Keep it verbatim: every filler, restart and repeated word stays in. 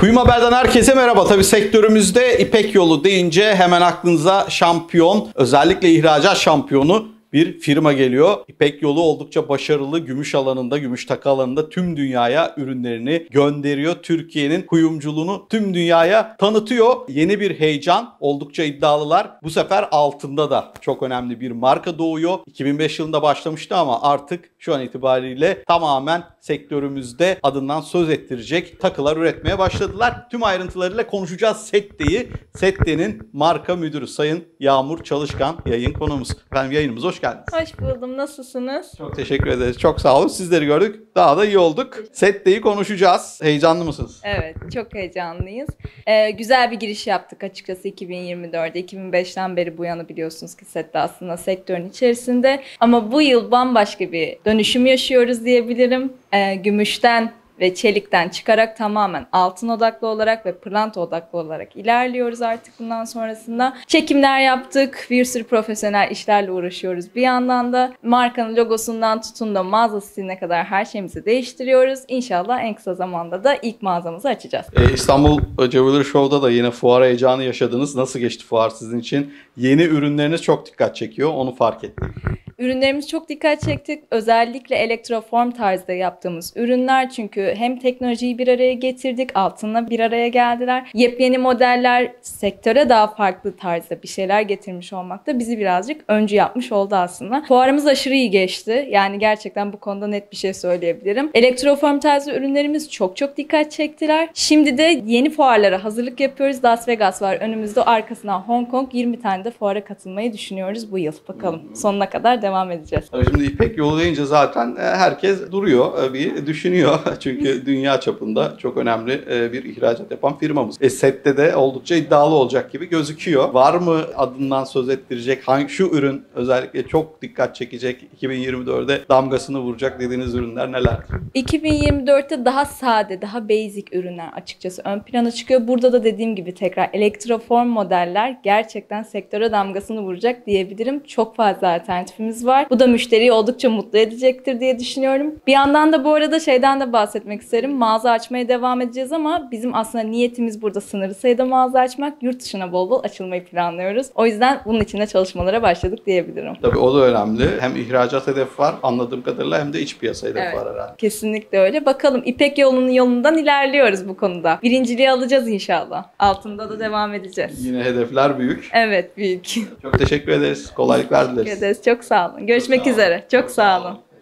Kuyum Haber'den herkese merhaba. Tabii sektörümüzde İpek Yolu deyince hemen aklınıza şampiyon, özellikle ihracat şampiyonu bir firma geliyor. İpek Yolu oldukça başarılı, gümüş alanında, gümüş takı alanında tüm dünyaya ürünlerini gönderiyor. Türkiye'nin kuyumculuğunu tüm dünyaya tanıtıyor. Yeni bir heyecan, oldukça iddialılar. Bu sefer altında da çok önemli bir marka doğuyor. iki bin beş yılında başlamıştı ama artık şu an itibariyle tamamen sektörümüzde adından söz ettirecek takılar üretmeye başladılar. Tüm ayrıntılarıyla konuşacağız Sette'yi. Sette'nin marka müdürü Sayın Yağmur Çalışkan yayın konuğumuz. Efendim yayınımıza hoş geldiniz. Hoş buldum. Nasılsınız? Çok teşekkür ederiz. Çok sağ olun. Sizleri gördük. Daha da iyi olduk. Sette'yi konuşacağız. Heyecanlı mısınız? Evet, çok heyecanlıyız. Ee, güzel bir giriş yaptık açıkçası iki bin yirmi dörde. iki bin beşten beri bu yana biliyorsunuz ki Sette aslında sektörün içerisinde. Ama bu yıl bambaşka bir dönüşüm yaşıyoruz diyebilirim. Ee, gümüşten ve çelikten çıkarak tamamen altın odaklı olarak ve pırlanta odaklı olarak ilerliyoruz artık bundan sonrasında. Çekimler yaptık, bir sürü profesyonel işlerle uğraşıyoruz. Bir yandan da markanın logosundan tutun da mağaza stiline kadar her şeyimizi değiştiriyoruz. İnşallah en kısa zamanda da ilk mağazamızı açacağız. Ee, İstanbul Jewelry Show'da da yine fuar heyecanı yaşadınız. Nasıl geçti fuar sizin için? Yeni ürünleriniz çok dikkat çekiyor, onu fark ettim. Ürünlerimiz çok dikkat çektik. Özellikle elektroform tarzda yaptığımız ürünler, çünkü hem teknolojiyi bir araya getirdik, altınla bir araya geldiler. Yepyeni modeller, sektöre daha farklı tarzda bir şeyler getirmiş olmak da bizi birazcık öncü yapmış oldu aslında. Fuarımız aşırı iyi geçti. Yani gerçekten bu konuda net bir şey söyleyebilirim. Elektroform tarzı ürünlerimiz çok çok dikkat çektiler. Şimdi de yeni fuarlara hazırlık yapıyoruz. Las Vegas var önümüzde, arkasından Hong Kong, yirmi tane de fuara katılmayı düşünüyoruz bu yıl. Bakalım sonuna kadar devam edeceğiz. Tabii şimdi İpek Yolu deyince zaten herkes duruyor, bir düşünüyor. Çünkü dünya çapında çok önemli bir ihracat yapan firmamız. E, Sette de oldukça iddialı olacak gibi gözüküyor. Var mı adından söz ettirecek, hangi şu ürün özellikle çok dikkat çekecek, iki bin yirmi dörde damgasını vuracak dediğiniz ürünler neler? iki bin yirmi dörtte daha sade, daha basic ürünler açıkçası ön plana çıkıyor. Burada da dediğim gibi tekrar elektroform modeller gerçekten sektöre damgasını vuracak diyebilirim. Çok fazla alternatifimiz var. Bu da müşteriyi oldukça mutlu edecektir diye düşünüyorum. Bir yandan da bu arada şeyden de bahsetmek isterim. Mağaza açmaya devam edeceğiz ama bizim aslında niyetimiz burada sınırlı sayıda mağaza açmak. Yurt dışına bol bol açılmayı planlıyoruz. O yüzden bunun için de çalışmalara başladık diyebilirim. Tabii o da önemli. Hem ihracat hedefi var anladığım kadarıyla, hem de iç piyasa hedefi Evet, var herhalde. Kesinlikle öyle. Bakalım, İpek Yolu'nun yolundan ilerliyoruz bu konuda. Birinciliği alacağız inşallah. Altında da devam edeceğiz. Yine hedefler büyük. Evet, büyük. Çok teşekkür ederiz. Kolaylıklar dileriz. Teşekkür ederiz. Çok sağ olun. Görüşmek Çok sağ olun. üzere. Çok, Çok sağ sağ olun. olun.